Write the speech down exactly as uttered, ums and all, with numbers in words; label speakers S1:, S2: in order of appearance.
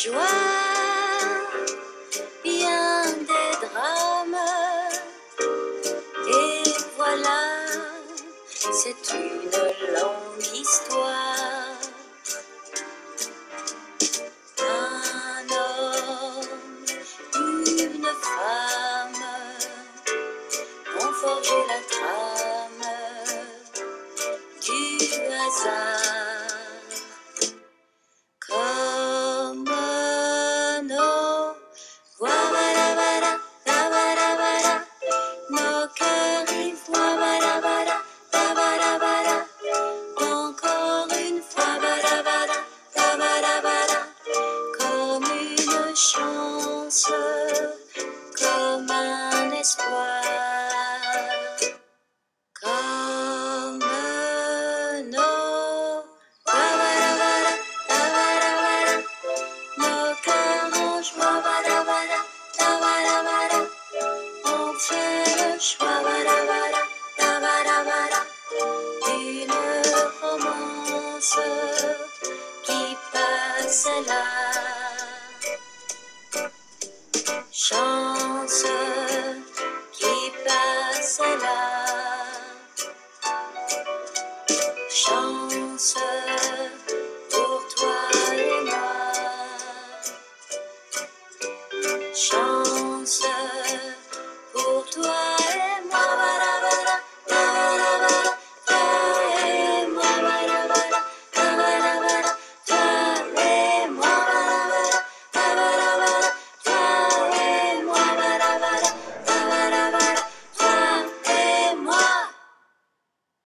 S1: joie, bien des drames. Et voilà, c'est une longue histoire. Un homme, une femme ont forgé la trame du hasard. Comme nos voix, voilà, voilà, la, voilà, voilà, nos cœurs y voient, voilà, voilà, la, voilà, voilà, encore une fois, voilà, voilà, la, voilà, voilà, comme une chance, comme un espoir, comme nos voix, voilà, voilà, la, voilà, voilà, nos cœurs en joie, voilà, voilà, la, voilà, voilà, on fait le choix, voilà, voilà, la, voilà, voilà, une romance qui passe là. Chance qui passe là. Chance